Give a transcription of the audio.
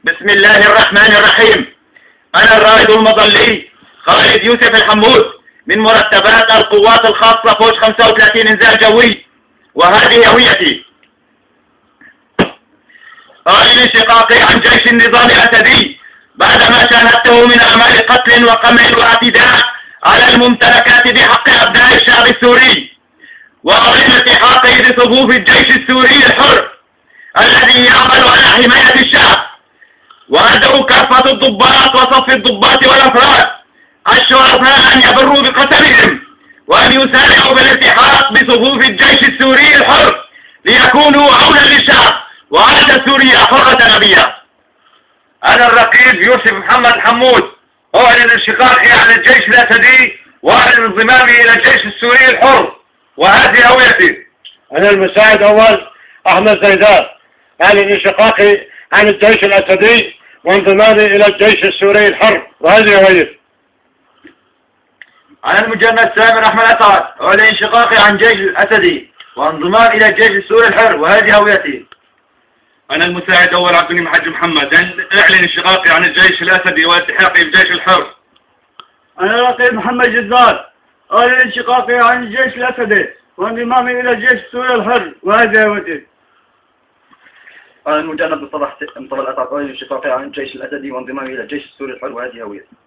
بسم الله الرحمن الرحيم. أنا الرائد المظلي خالد يوسف الحمود من مرتبات القوات الخاصة فوج 35 إنزال جوي، وهذه هويتي. أعلن انشقاقي عن جيش النظام الأسدي بعدما شاهدته من أعمال قتل وقمع واعتداء على الممتلكات بحق أبناء الشعب السوري، وأعلن التحاقي بصفوف الجيش السوري الحر الذي يعمل على حماية الشعب، وأدعو كافة الضباط وصف الضباط والأفراد الشرفاء أن يبروا بقسمهم وأن يسارعوا بالالتحاق بصفوف الجيش السوري الحر ليكونوا عونا للشعب وعادة سوريا حرة نبية. أنا الرقيب يوسف محمد حمود أعلن انشقاقي عن الجيش الأسدي وأعلن انضمامي إلى الجيش السوري الحر، وهذه هويتي. أنا المساعد أول أحمد زيدان أعلن انشقاقي عن الجيش الأسدي وانضمامي إلى الجيش السوري الحر، وهذه هويتي. أنا المجند سامر أحمد أسعد أعلن انشقاقي عن الجيش الأسدي وانضمام إلى الجيش السوري الحر، وهذه هويتي. أنا المساعد أول عبد الغني محج محمد أعلن انشقاقي عن الجيش الأسدي والتحاقي بالجيش الحر. أنا الرقيب محمد جدار أعلن انشقاقي عن الجيش الأسدي وانضمامي إلى الجيش السوري الحر، وهذه هويتي. أنا المجند مصطفى الأسعد أعلن انشقاقي عن الجيش الأسدي وانضمامي إلى الجيش السوري الحر، وهذه هويتي.